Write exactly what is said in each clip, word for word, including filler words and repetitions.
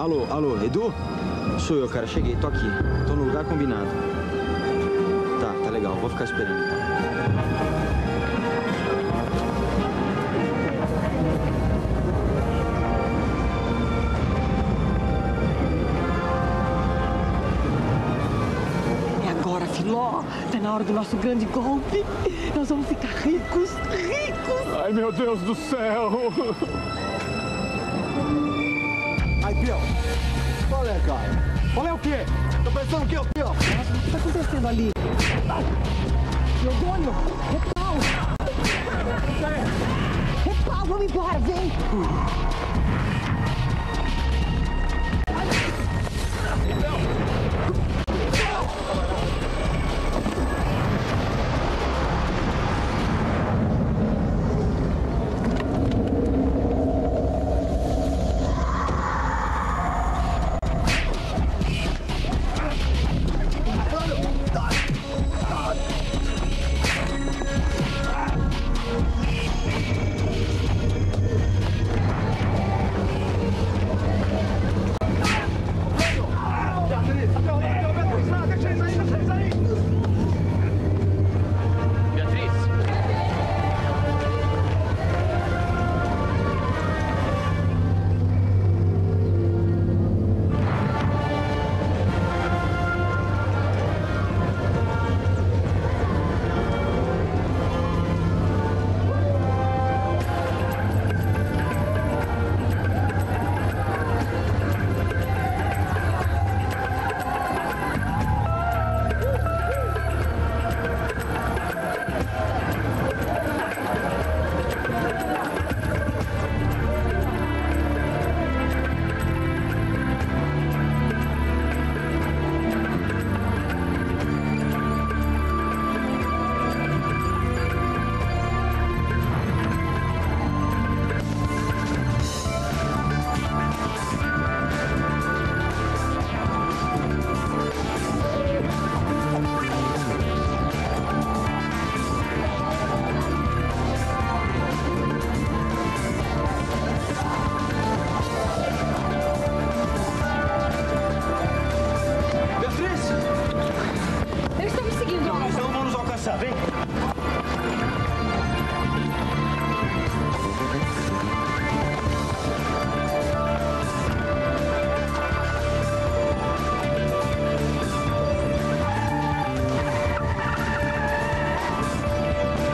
Alô, alô, Edu? Sou eu, cara. Cheguei, tô aqui. Tô no lugar combinado. Tá, tá legal. Vou ficar esperando então. É agora, Filó. Tá na hora do nosso grande golpe. Nós vamos ficar ricos, ricos. Ai, meu Deus do céu. Aí, Pio. Qual é, cara? Qual é o quê? Tô pensando o quê, Pio? O que tá acontecendo ali? Teodônio, Repau! Repau, vamos embora, vem!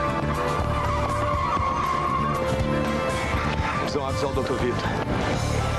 Avisar o doutor Vitor.